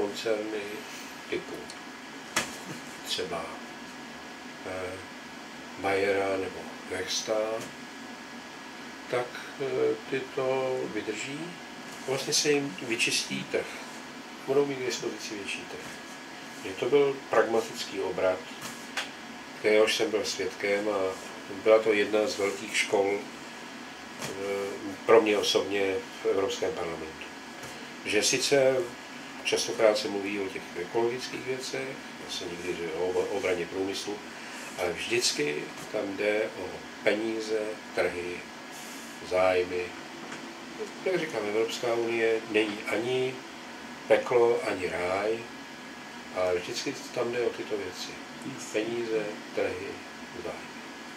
koncerny typu třeba Bayera nebo Vestas, tak ty to vydrží. Vlastně se jim vyčistí trh. Budou mít k dispozici větší trh. Že to byl pragmatický obrat, kteréhož jsem byl svědkem a byla to jedna z velkých škol pro mě osobně v Evropském parlamentu. Že sice častokrát se mluví o těch ekologických věcech, zase někdy o obraně průmyslu, ale vždycky tam jde o peníze, trhy, zájmy. Jak říkám, Evropská unie není ani peklo, ani ráj, ale vždycky tam jde o tyto věci. Peníze, trhy, zájmy.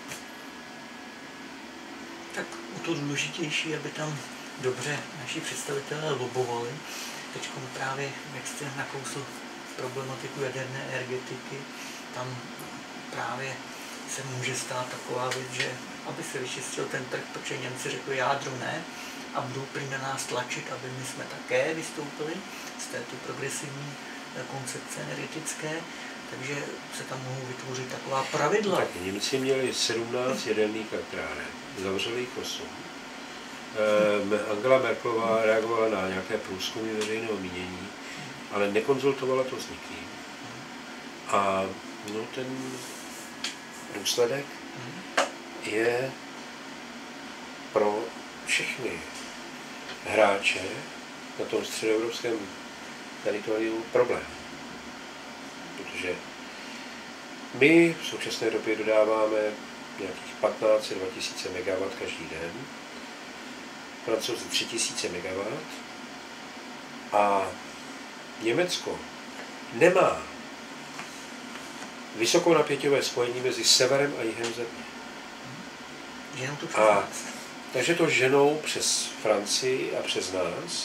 Tak o to důležitější, aby tam dobře naši představitelé lobovali. Teď právě, jak jste nakousl problematiku jaderné energetiky, tam právě se může stát taková věc, že aby se vyčistil ten trh, protože Němci řekli jádro ne a budou prý na nás tlačit, aby my jsme také vystoupili z této progresivní koncepce energetické, takže se tam mohou vytvořit taková pravidla. Tak Němci měli 17 jaderných elektráren, zavřeli jich 8. Angela Merkelová reagovala na nějaké průzkumy veřejného mínění, ale nekonzultovala to s nikým. A no, ten důsledek je pro všechny hráče na tom středoevropském teritoriu problém. Protože my v současné době dodáváme nějakých 15-20 MW každý den, Francouzi 3000 MW a Německo nemá vysokonapěťové spojení mezi severem a jihem země. Takže to ženou přes Francii a přes nás.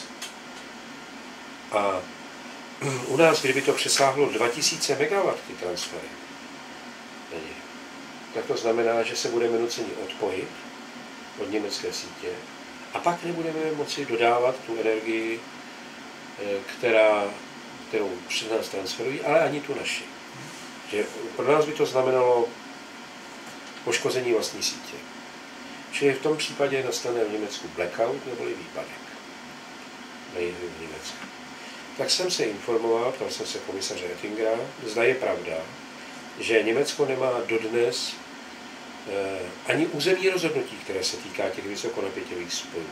A u nás, kdyby to přesáhlo 2000 MW ty transfery, tak to znamená, že se budeme nuceni odpojit od německé sítě a pak nebudeme moci dodávat tu energii, kterou před nás transferují, ale ani tu naši. Že pro nás by to znamenalo poškození vlastní sítě. Čili v tom případě nastane v Německu blackout neboli výpadek na jihu Německa. Tak jsem se informoval, ptal jsem se komisaře Oettingera, zda je pravda, že Německo nemá dodnes ani územní rozhodnutí, které se týká těch vysokonapěťových spojů.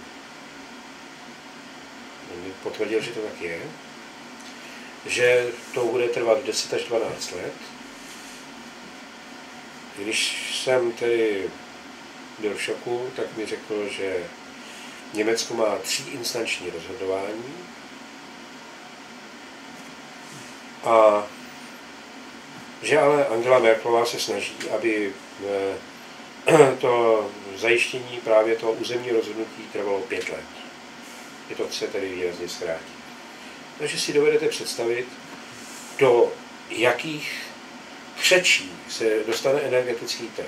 On mi potvrdil, že to tak je, že to bude trvat 10 až 12 let. Když jsem tedy byl v šoku, tak mi řekl, že Německo má 3instanční rozhodování a že ale Angela Merkelová se snaží, aby to zajištění právě toho územní rozhodnutí trvalo 5 let. Je to chce tedy výrazně zkrátit. Takže si dovedete představit, do jakých křečí se dostane energetický trh.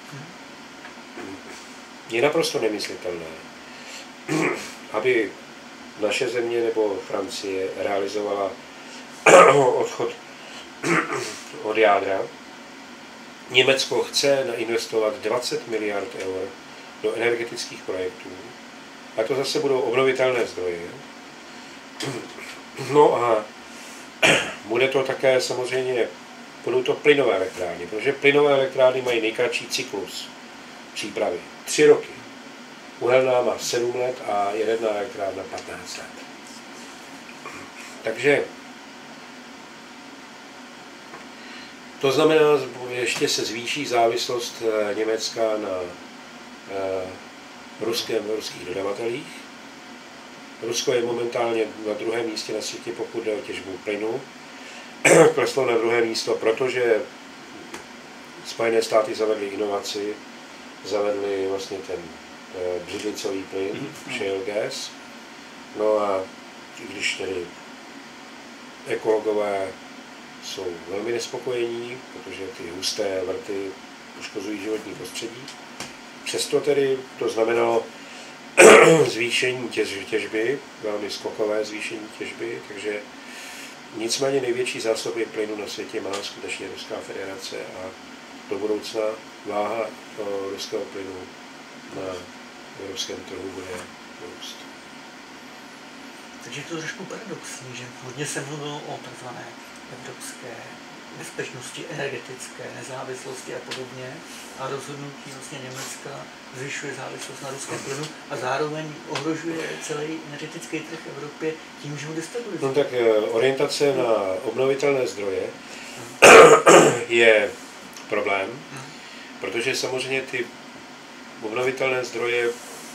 Je naprosto nemyslitelné, aby naše země nebo Francie realizovala odchod od jádra. Německo chce nainvestovat 20 miliard eur do energetických projektů a to zase budou obnovitelné zdroje. No a bude to také samozřejmě, budou to plynové elektrárny, protože plynové elektrárny mají nejkratší cyklus přípravy. 3 roky. Uhelná má 7 let a jaderná elektrárna 15 let. Takže to znamená, ještě se zvýší závislost Německa na ruských dodavatelích. Rusko je momentálně na 2. místě na světě, pokud jde o těžbu plynu. Kleslo na 2. místo, protože Spojené státy zavedly inovaci, zavedli vlastně ten břidlicový plyn, shale gas. No a když tedy ekologové jsou velmi nespokojení, protože ty husté vrty poškozují životní prostředí. Přesto tedy to znamenalo zvýšení těžby, velmi skokové zvýšení těžby, takže Nicméně největší zásoby plynu na světě má skutečně Ruská federace a do budoucna váha ruského plynu na evropském trhu bude růst. Takže je to trošku paradoxní, že hodně se mluvilo o tzv. Evropské bezpečnosti, energetické nezávislosti a podobně a rozhodnutí vlastně Německa zvyšuje závislost na ruském plynu a zároveň ohrožuje celý energetický trh v Evropě tím, že ho destabilizuje. No tak orientace na obnovitelné zdroje je problém, protože samozřejmě ty obnovitelné zdroje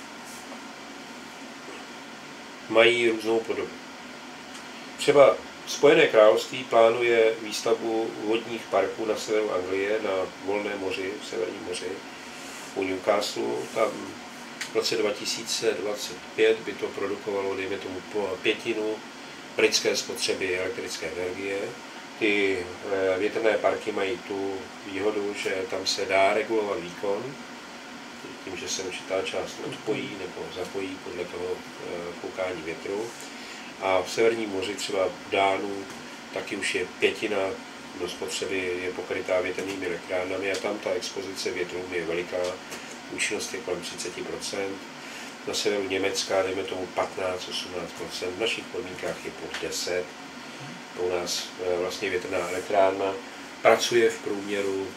mají různou podobu. Třeba Spojené království plánuje výstavbu vodních parků na severu Anglie, na Volném moři, v Severním moři, u Newcastle. Tam v roce 2025 by to produkovalo, dejme tomu, pětinu britské spotřeby elektrické energie. Ty větrné parky mají tu výhodu, že tam se dá regulovat výkon, tím, že se určitá část odpojí nebo zapojí podle toho koukání větru. A v Severním moři, třeba v Dánu, taky už je pětina do spotřeby je pokrytá větrnými elektrárnami a tam ta expozice větrům je veliká, účinnost je kolem 30%. Na severu Německa, dejme tomu 15-18%, v našich podmínkách je pod 10%. U nás vlastně větrná elektrárna pracuje v průměru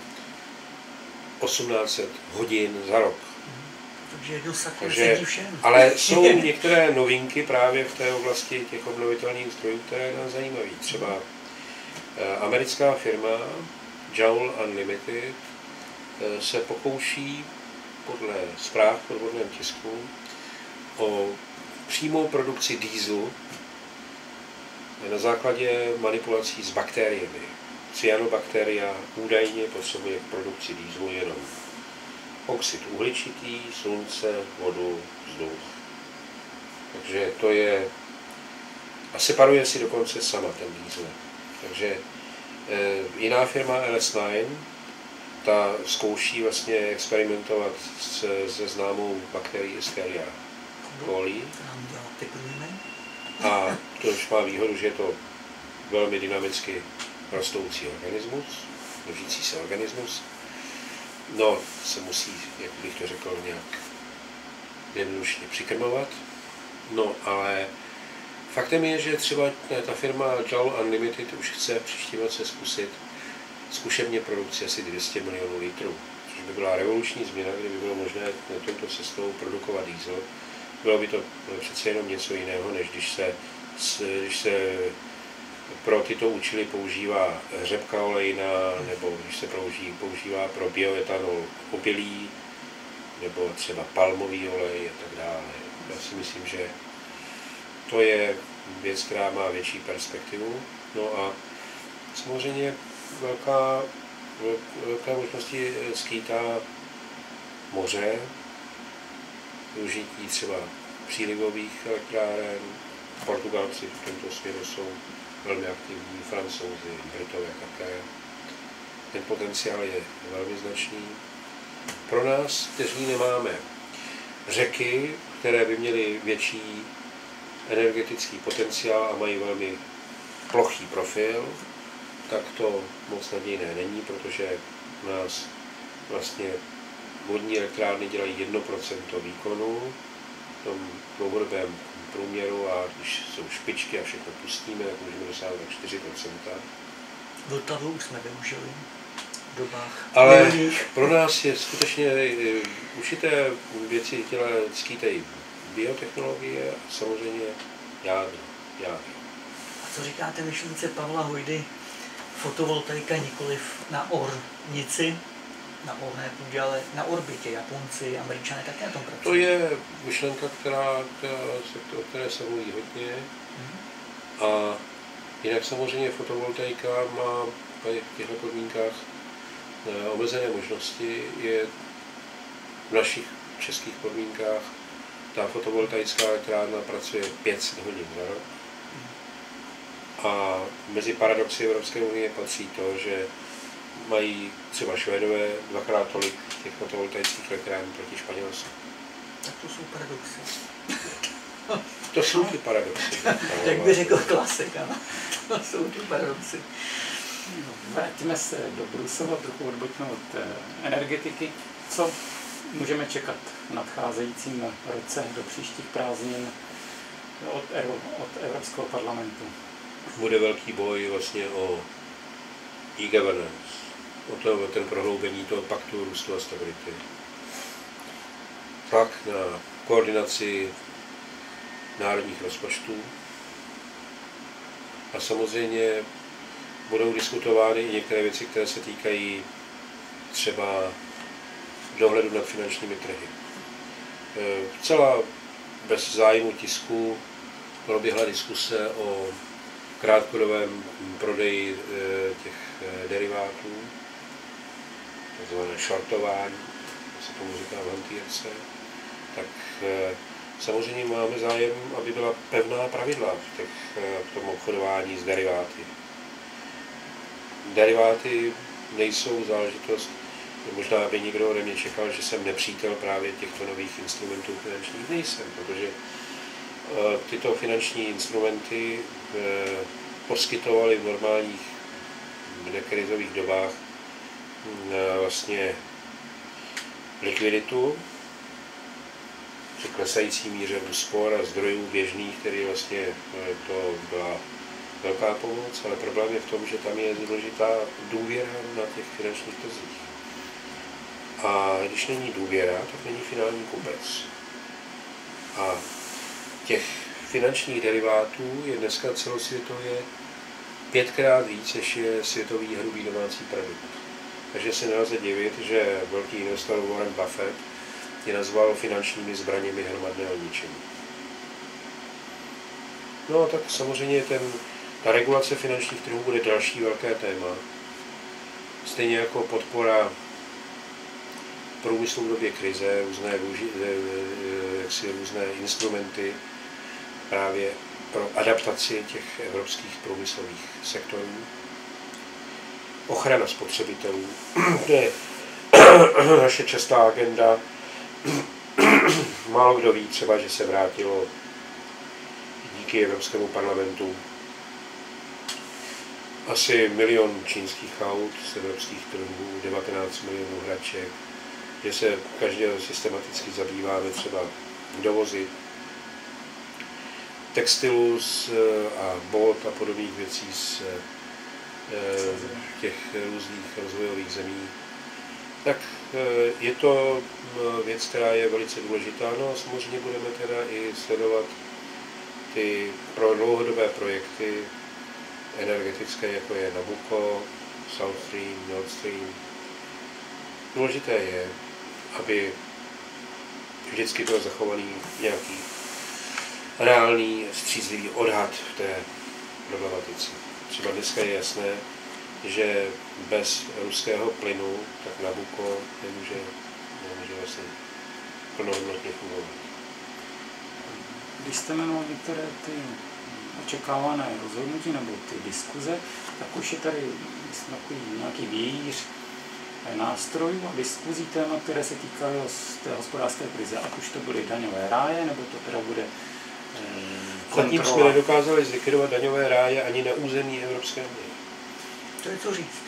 1800 hodin za rok. Takže ale jsou některé novinky právě v té oblasti těch obnovitelných zdrojů, které nás zajímaví. Třeba americká firma Joule Unlimited se pokouší podle zpráv v odborném tisku o přímou produkci dieselu na základě manipulací s bakteriemi. Cyanobakteria údajně potřebuje k produkci dieselu jenom oxid uhličitý, slunce, vodu, vzduch. Takže to je... A separuje si dokonce sama ten diesel. Takže jiná firma LS9, ta zkouší vlastně experimentovat se známou bakterií Escherichia coli. A to už má výhodu, že je to velmi dynamicky rostoucí organismus, množící se organismus. No, se musí, jak bych to řekl, nějak jednoduše přikrmovat. No, ale faktem je, že třeba ta firma Joule Unlimited už chce příští roce zkusit zkušebně produkci asi 200 milionů litrů, což by byla revoluční změna, kdyby bylo možné touto cestou produkovat diesel. Bylo by to přece jenom něco jiného, než když se pro tyto účely používá řepka olejná, nebo když se používá pro bioetanol opilý, nebo třeba palmový olej a tak dále. Já si myslím, že to je věc, která má větší perspektivu. No a samozřejmě velké možnosti skýtá moře, využití třeba přílivových elektráren. Portugalci v tomto směru jsou velmi aktivní, Francouzi, Britové také. Ten potenciál je velmi značný. Pro nás, kteří nemáme řeky, které by měly větší energetický potenciál a mají velmi plochý profil, tak to moc nadějné není, protože u nás vlastně vodní elektrárny dělají 1% výkonu v tom dlouhodobém průměru a když jsou špičky a všechno pustíme, tak můžeme dosáhnout 4%. Vltavu už jsme využili v dobách. Ale pro nás je skutečně určité věci těle skýtají biotechnologie a samozřejmě jádro. A co říkáte myšlence Pavla Hojdy? Fotovoltaika nikoliv na ornici, na orné půdě, ale na orbitě. Japonci, Američané také na tom pracují. To je myšlenka, o které se mluví hodně. A jinak samozřejmě fotovoltaika má v těchto podmínkách omezené možnosti. Je v našich českých podmínkách ta fotovoltaická elektrárna pracuje 500 hodin za rok. A mezi paradoxy Evropské unie patří to, že mají třeba Švédové dvakrát tolik těch fotovoltaických elektráren proti Španělsku. Tak to jsou paradoxy. To jsou ty paradoxy. Jak by řekl klasik, ano. To jsou ty paradoxy. Vrátíme se do Brusela, trochu odbočme od energetiky. Co můžeme čekat v nadcházejícím roce do příštích prázdnin od Evropského parlamentu? Bude velký boj vlastně o e-governance, o ten prohloubení toho paktu růstu a stability. Tlak na koordinaci národních rozpočtů a samozřejmě budou diskutovány i některé věci, které se týkají třeba dohledu nad finančními trhy. Celá bez zájmu tisku proběhla diskuse o krátkodobém prodeji těch derivátů, takzvané shortování, se tomu říká v hantýrce, tak samozřejmě máme zájem, aby byla pevná pravidla v tom obchodování s deriváty. Deriváty nejsou záležitost, možná by nikdo ode mě čekal, že jsem nepřítel právě těchto nových instrumentů finančních. Nejsem, protože tyto finanční instrumenty poskytovaly v normálních nekrizových dobách vlastně likviditu při klesající míře úspor a zdrojů běžných, který vlastně to byla velká pomoc, ale problém je v tom, že tam je důležitá důvěra na těch finančních trzích. A když není důvěra, tak není finální kupec. A těch finančních derivátů je dneska celosvětově 5krát víc, než je světový hrubý domácí produkt. Takže se nelze divit, že velký investor Warren Buffett je nazval finančními zbraněmi hromadného ničení. No tak samozřejmě ta regulace finančních trhů bude další velké téma. Stejně jako podpora průmyslu v době krize, různé instrumenty právě pro adaptaci těch evropských průmyslových sektorů. Ochrana spotřebitelů, to je naše častá agenda. Málo kdo ví třeba, že se vrátilo díky Evropskému parlamentu asi 1 milion čínských aut z evropských trhů, 19 milionů hraček, že se každého systematicky zabýváme třeba dovozy textilu a bot a podobných věcí z těch různých rozvojových zemí. Tak je to věc, která je velice důležitá. No a samozřejmě budeme teda i sledovat ty dlouhodobé projekty energetické, jako je Nabucco, South Stream, Nord Stream. Důležité je, aby vždycky byl zachovaný nějaký reálný, střízlivý odhad v té problematice. Třeba dneska je jasné, že bez ruského plynu tak Nabucco nemůže vlastně plnohodnotně fungovat. Když jste jmenoval některé ty očekávané rozhodnutí nebo ty diskuze, tak už je tady takový nějaký vějíř nástrojů a diskuzí témat, které se týkají z té hospodářské krize. Ať už to byly daňové ráje, nebo to teda bude Zatím jsme nedokázali zlikvidovat daňové ráje ani na území Evropské unie. To je co říct.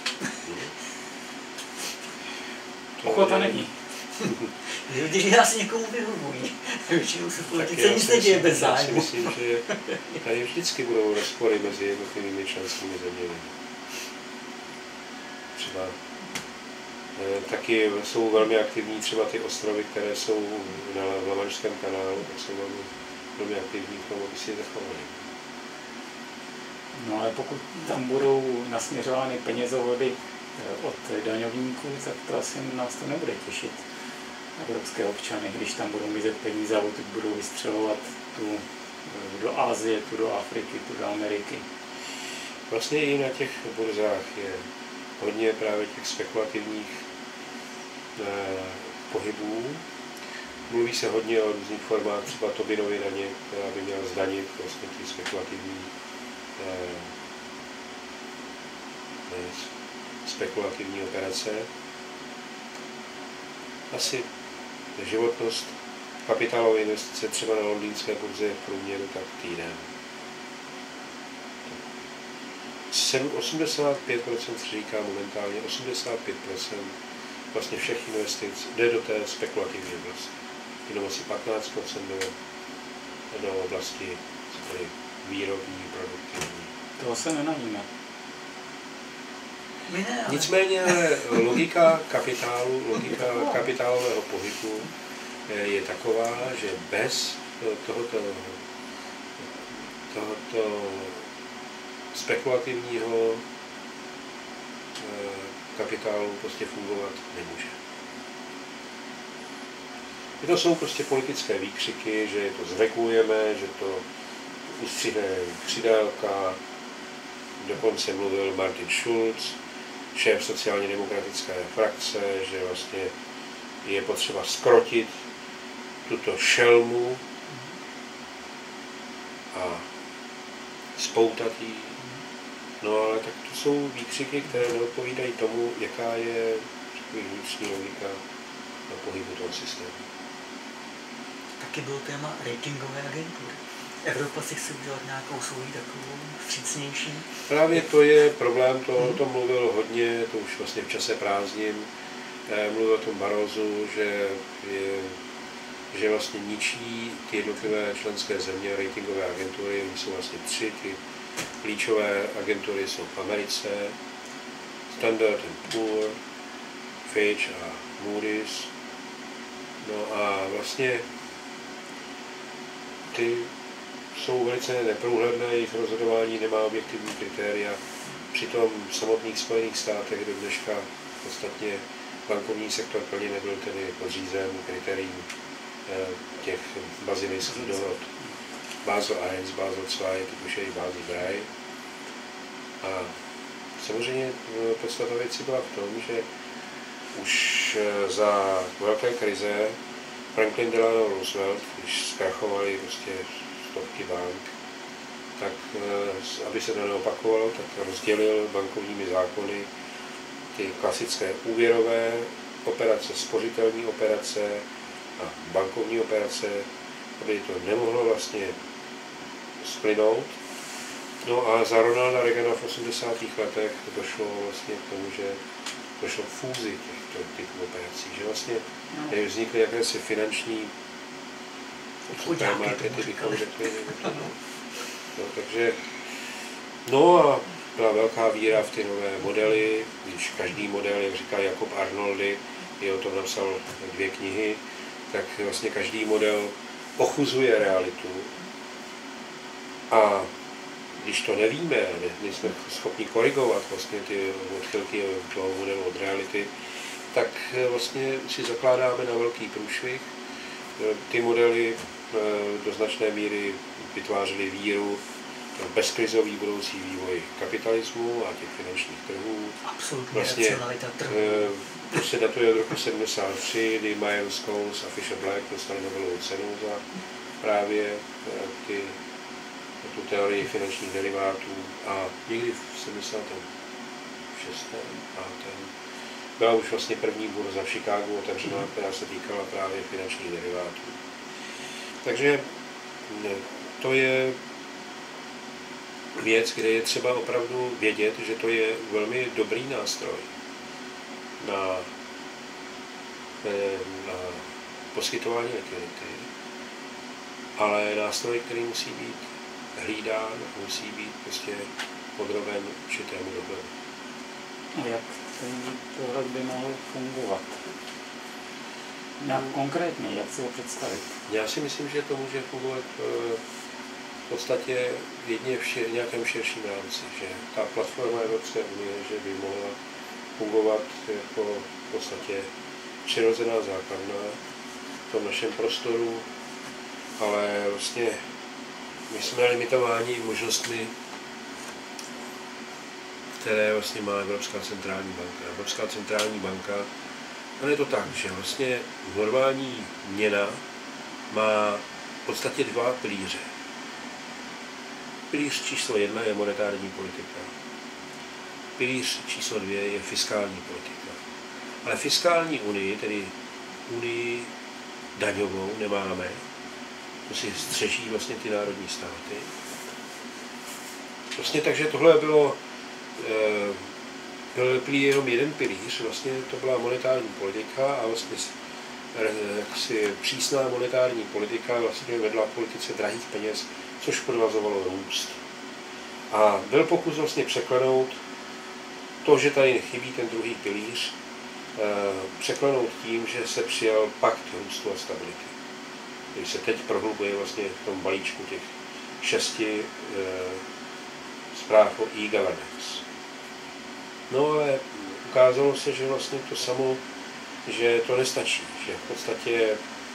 Ochota není. Když nás někomu vyhovují, většinou se v politice nic neděje bez zájmu. Já si myslím, že tady vždycky budou rozpory mezi jednotlivými členskými zeměmi. Třeba taky jsou velmi aktivní třeba ty ostrovy, které jsou na Lamanšském kanálu, tak jsou velmi aktivní k tomu, aby si je zachovali. No ale pokud tam budou nasměřovány penězovody od daňovníků, tak to asi nás to nebude těšit. Evropské občany, když tam budou mizet peníze a teď budou vystřelovat tu do Asie, tu do Afriky, tu do Ameriky. Vlastně i na těch burzách je hodně právě těch spekulativních pohybů. Mluví se hodně o různých formách, třeba Tobinovy daně, která by měla zdanit vlastně ty spekulativní operace. Asi životnost kapitálové investice třeba na londýnské burze je v průměru tak týden. 85% se říká momentálně, 85% vlastně všech investic jde do té spekulativní oblasti. Jenom asi 15% do oblasti výrobní, produktivní. Toho se nenajíme. Nicméně logika kapitálu, logika kapitálového pohybu je taková, že bez tohoto spekulativního kapitálu prostě fungovat nemůže. To jsou prostě politické výkřiky, že to zregulujeme, že to ustřihne křidélka. Dokonce mluvil Martin Schulz, šéf sociálně demokratické frakce, že vlastně je potřeba zkrotit tuto šelmu a spoutat ji. No ale tak to jsou výkřiky, které neodpovídají tomu, jaká je vnitřní logika na pohybu toho systému. Taky bylo téma ratingové agentury. Evropa si chce udělat nějakou svoji takovou vstřícnější. Právě to je problém, to o tom mluvil hodně, to už vlastně v čase prázdnin. Mluvil o tom Barroso, že vlastně ničí ty jednotlivé členské země ratingové agentury. Oni jsou vlastně 3, ty klíčové agentury jsou v Americe, Standard & Poor, Fitch a Moody's. No a vlastně ty jsou velice neprůhledné, jejich rozhodování nemá objektivní kritéria. Přitom v samotných Spojených státech do dneška podstatně bankovní sektor plně nebyl tedy podřízen kritériím těch bazilejských dohod. Basel I, Basel II, teď už je i Basel III. A samozřejmě podstata věci byla v tom, že už za velké krize Franklin Delano Roosevelt, když zkrachovaly prostě stovky bank, tak aby se to neopakovalo, tak rozdělil bankovními zákony ty klasické úvěrové operace, spořitelní operace a bankovní operace, aby to nemohlo vlastně splynout. No a za Ronalda Reagana v 80. letech došlo vlastně k tomu, že došlo k fúzi těchto typů operací, že vlastně vznikly jakési finanční supermarkety, bychom řekli. Takže, no a byla velká víra v ty nové modely, když každý model, jak říká Jakob Arnoldy, je o tom napsal 2 knihy, tak vlastně každý model ochuzuje realitu. A když to nevíme, nejsme schopni korigovat vlastně ty odchylky toho modelu od reality, tak vlastně si zakládáme na velký průšvih. Ty modely do značné míry vytvářely víru v bezkrizový budoucí vývoj kapitalismu a těch finančních trhů. Absolutně vlastně, racionalita trhů. To se datuje od roku 73, kdy Myers, Scholes a Fisher Black dostali Nobelovu cenu za právě tu teorii finančních derivátů a někdy v 76. byla už vlastně první burza v Chicagu otevřená, která se týkala právě finančních derivátů. Takže to je věc, kde je třeba opravdu vědět, že to je velmi dobrý nástroj na poskytování likvidity, ale nástroj, který musí být hlídán, musí být prostě podroben určitému dohledu. A jak ten dohled by mohl fungovat? Nějak konkrétně, jak si ho představit? Já si myslím, že to může fungovat v podstatě jedině v nějakém širším rámci, že ta platforma Evropské unie, že by mohla fungovat jako v podstatě přirozená základna v tom našem prostoru, ale vlastně my jsme limitováni možnostmi, které vlastně má Evropská centrální banka. Evropská centrální banka, ale je to tak, že vlastně normální měna má v podstatě 2 pilíře. Pilíř číslo 1 je monetární politika. Pilíř číslo 2 je fiskální politika. Ale fiskální unii, tedy unii daňovou, nemáme. To si střeží vlastně ty národní státy. Vlastně takže tohle bylo byl jenom jeden pilíř, vlastně to byla monetární politika a vlastně jaksi přísná monetární politika vlastně vedla k politice drahých peněz, což podvazovalo růst. A byl pokus vlastně překlenout to, že tady chybí ten druhý pilíř, překlenout tím, že se přijal pakt růstu a stability, který se teď prohlubuje vlastně v tom balíčku těch 6 zpráv o e-governance. No ale ukázalo se, že vlastně to samo, že to nestačí, že v podstatě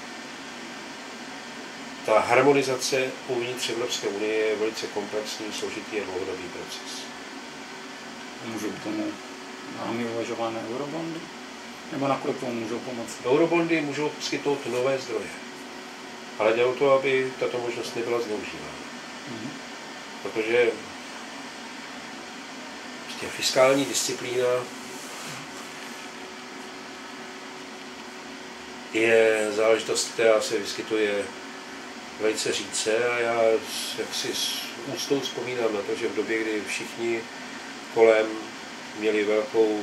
ta harmonizace uvnitř Evropské unie je velice komplexní, složitý a dlouhodobý proces. Můžou tomu námi uvažované eurobondy? Nebo nakolik tomu můžou pomoct? Eurobondy můžou poskytnout nové zdroje, ale jde o to, aby tato možnost nebyla zneužívána. Protože prostě fiskální disciplína je záležitost, která se vyskytuje velice řídce a já jaksi s úctou vzpomínám na to, že v době, kdy všichni kolem měli velkou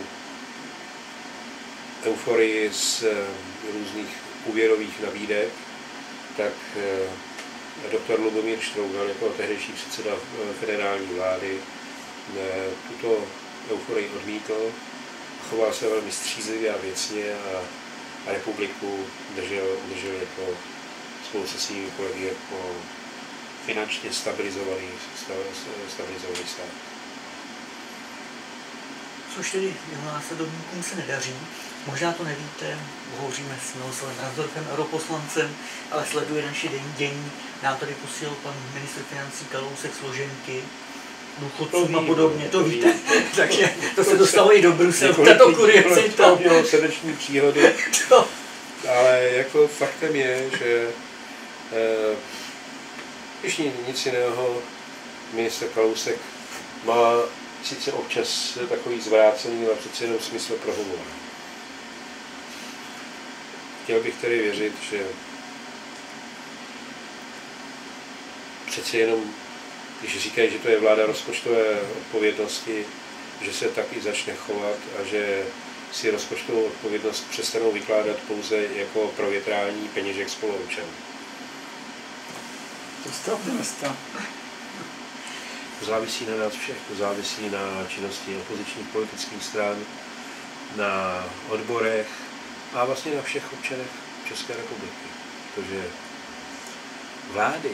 euforii z různých úvěrových nabídek, tak doktor Lubomír Štrougal jako tehdejší předseda federální vlády tuto euforii odmítl, choval se velmi střízlivě a věcně a republiku držel jako spolu se svými kolegy jako finančně stabilizovaný stát. Což tedy jeho následovníkům se nedaří. Možná to nevíte, hovoříme s Miloslavem Ransdorfem, europoslancem, ale sleduje naši dění. Nám tady posílal pan ministr financí Kalousek složenky, důchodcům a podobně, to víte. Takže to se dostalo i do Bruselu, tato kuriozita. To mělo srdeční příhody, ale jako faktem je, že když nic jiného, ministr Kalousek má sice občas takový zvrácený, ale přece jenom smysl pro humor. Chtěl bych tedy věřit, že přece jenom, když říkají, že to je vláda rozpočtové odpovědnosti, že se tak i začne chovat a že si rozpočtovou odpovědnost přestanou vykládat pouze jako provětrání peněžek spoluobčanů. To jste optimista. To závisí na nás všech, to závisí na činnosti opozičních politických stran, na odborech a vlastně na všech občanech České republiky. Protože vlády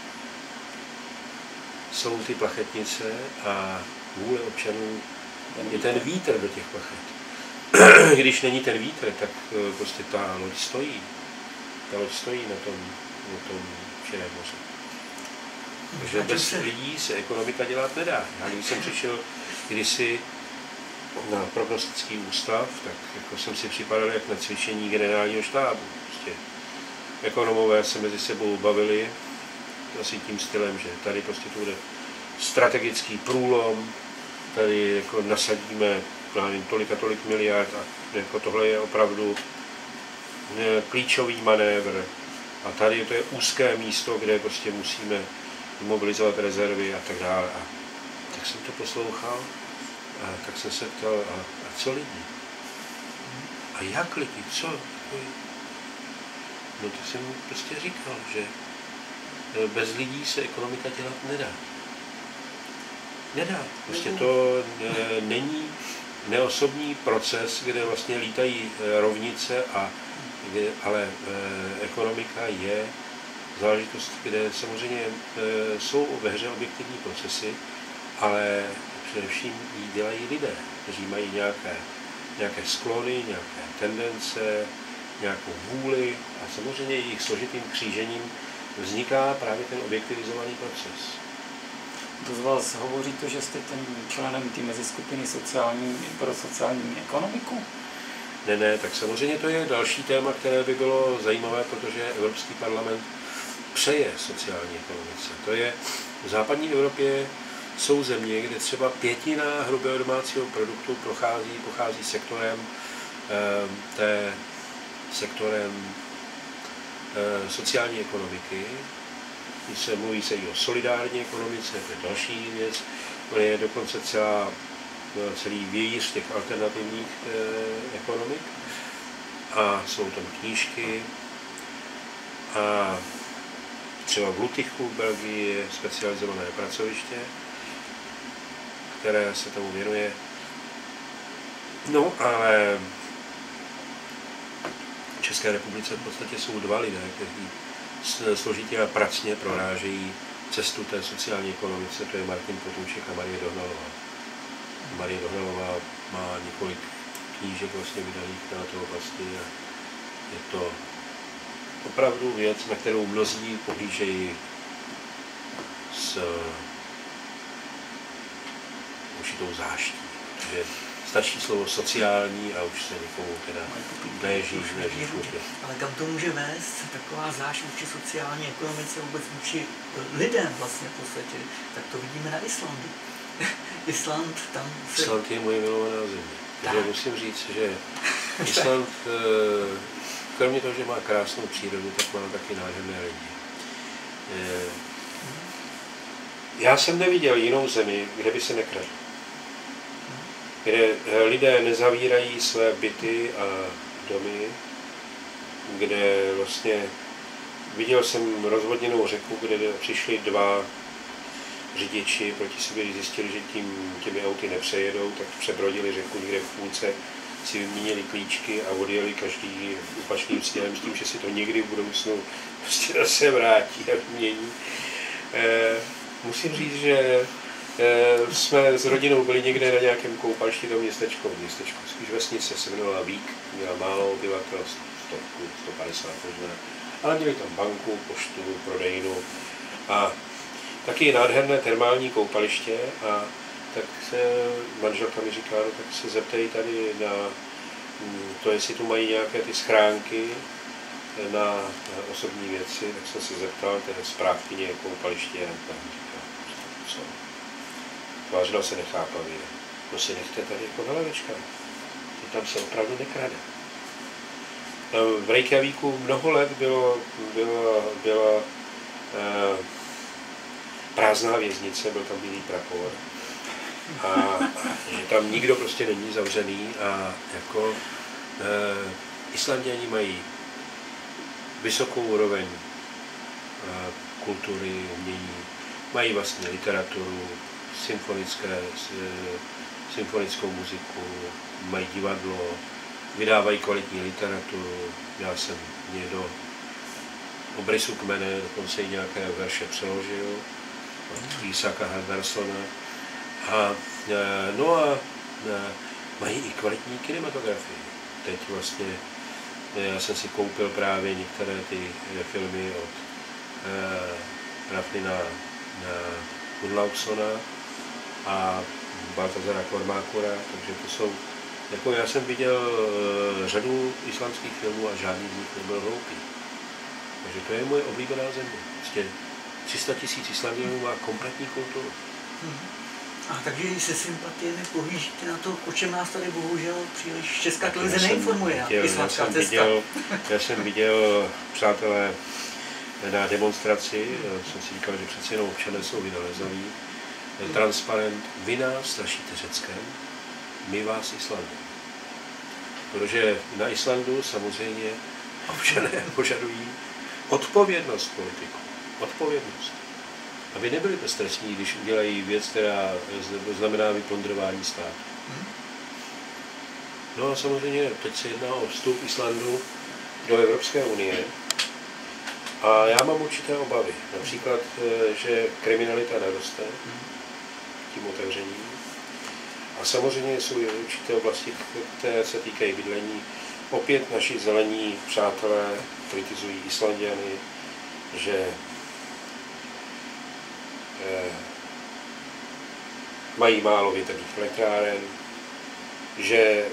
jsou ty plachetnice a vůle občanů je ten vítr do těch plachet. Když není ten vítr, tak prostě ta loď stojí. Ta loď stojí na tom širém moři. Takže bez lidí se ekonomika dělat nedá. Já když jsem přišel kdysi na prognostický ústav, tak jako jsem si připadal jak na cvičení generálního štábu. Prostě ekonomové se mezi sebou bavili asi tím stylem, že tady prostě to bude strategický průlom, tady jako nasadíme tolik a tolik miliard a jako tohle je opravdu klíčový manévr a tady to je úzké místo, kde prostě musíme mobilizovat rezervy a tak dále. A tak jsem to poslouchal a tak jsem se ptal, a co lidi? A jak lidi? Co? No to jsem prostě říkal, že bez lidí se ekonomika dělat nedá. Nedá. Prostě to není neosobní proces, kde vlastně lítají rovnice, ale ekonomika je záležitost, kde samozřejmě jsou ve hře objektivní procesy, ale především ji dělají lidé, kteří mají nějaké sklony, nějaké tendence, nějakou vůli a samozřejmě jejich složitým křížením vzniká právě ten objektivizovaný proces. To z vás hovoří to, že jste ten členem té meziskupiny pro sociální ekonomiku? Ne, tak samozřejmě to je další téma, které by bylo zajímavé, protože Evropský parlament přeje sociální ekonomice. To je v západní Evropě jsou země, kde třeba 1/5 hrubého domácího produktu pochází sektorem sociální ekonomiky. Mluví se i o solidární ekonomice, to je další věc. Je dokonce celá celý vějíř těch alternativních ekonomik. A jsou tam knížky. A třeba v Lutychu v Belgii je specializované pracoviště, které se tomu věnuje. No, ale v České republice v podstatě jsou dva lidé, kteří složitě a pracně prorážejí cestu té sociální ekonomice, to je Martin Potůček a Marie Dohnalová. Marie Dohnalová má několik knížek vlastně vydaných na této oblasti a je to opravdu věc, na kterou mnozí pohlížejí s určitou záští. Že stačí slovo sociální a už se nikomu teda neží. Ale kam to může vést? Taková zášť vůči sociální ekonomice, vůbec vůči lidem vlastně v podstatě. Tak to vidíme na Islandu. Island tam se... Island je moje milovaná země. Takže musím říct, že Island, kromě toho, že má krásnou přírodu, tak má taky nádherné lidi. Já jsem neviděl jinou zemi, kde by se nekradl. Kde lidé nezavírají své byty a domy, kde vlastně viděl jsem rozvodněnou řeku, kde přišli dva řidiči proti sobě, když zjistili, že těmi auty nepřejedou, tak přebrodili řeku někde v půlce, si vyměnili klíčky a odjeli každý opačným směrem s tím, že si to někdy v budoucnu prostě zase vrátí a vymění. Musím říct, že jsme s rodinou byli někde na nějakém koupališti do městečko, spíš vesnice se jmenovala Vík, měla málo obyvatel, 150 možná, ale měli tam banku, poštu, prodejnu a taky nádherné termální koupaliště a tak se manželka mi říká, no, tak se zeptej tady na to, jestli tu mají nějaké ty schránky na osobní věci, tak jsem se zeptal té správkyně koupaliště a tam říká, co? Tvářila se nechápavě. To si nechte tady jako hlavečka. Tam se opravdu nekrade. V Reykjavíku mnoho let byla prázdná věznice, byl tam bílý prapor. A že tam nikdo prostě není zavřený a jako Islanděni mají vysokou úroveň kultury, umění, mají vlastně literaturu, symfonickou muziku, mají divadlo, vydávají kvalitní literaturu. Já jsem do obrysu kmene dokonce i nějaké verše přeložil od Isaaca Hendersona. No a mají i kvalitní kinematografii. Teď vlastně já jsem si koupil právě některé ty filmy od Rafnina Gudlaugsona a Baltazara Kormákora, takže to jsou, jako já jsem viděl řadu islandských filmů a žádný z nich nebyl hloupý. Takže to je moje oblíbená země. Prostě 300 000 Islanděnů má kompletní kulturu. A takže i se sympatiemi pohlížíte na to, o čem nás tady bohužel příliš Česká televize neinformuje. Já jsem viděl, přátelé, na demonstraci, jsem si říkal, že přece jenom občané jsou vynalezaví, transparent, vy nás strašíte Řeckem, my vás Islandem. Protože na Islandu samozřejmě občané požadují odpovědnost politiků. Odpovědnost. Aby nebyli beztrestní, když udělají věc, která znamená vyplundrování státu. No a samozřejmě teď se jedná o vstup Islandu do Evropské unie. A já mám určité obavy. Například, že kriminalita naroste tím otevřením. A samozřejmě jsou určité oblasti, které se týkají bydlení. Opět naši zelení přátelé kritizují Islanďany, že mají málo větrných elektráren, že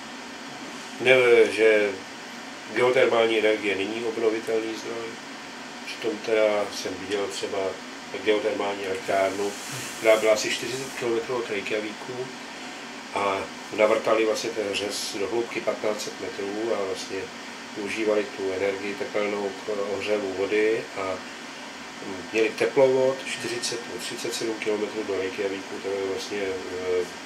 geotermální energie není obnovitelný zdroj. Přitom teda jsem viděl třeba geotermální elektrárnu, která byla asi 40 km od Reykjavíku a navrtali vlastně ten řez do hloubky 1500 metrů a vlastně využívali tu energii tepelnou k ohřevu vody a měli teplovod 37 km do Reykjavíku, to je vlastně